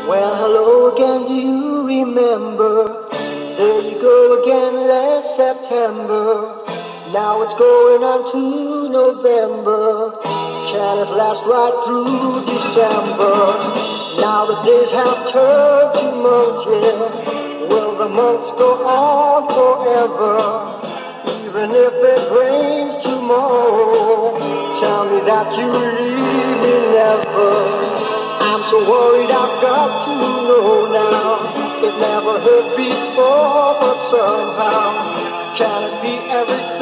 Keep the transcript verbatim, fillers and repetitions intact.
Well, hello again, do you remember? There you go again, last September. Now it's going on to November. Can it last right through December? Now the days have turned to months, yeah. Will the months go on forever? Even if it rains tomorrow, tell me that you leave me never. I'm so worried, I've got to know now. It never hurt before, but somehow can it be everything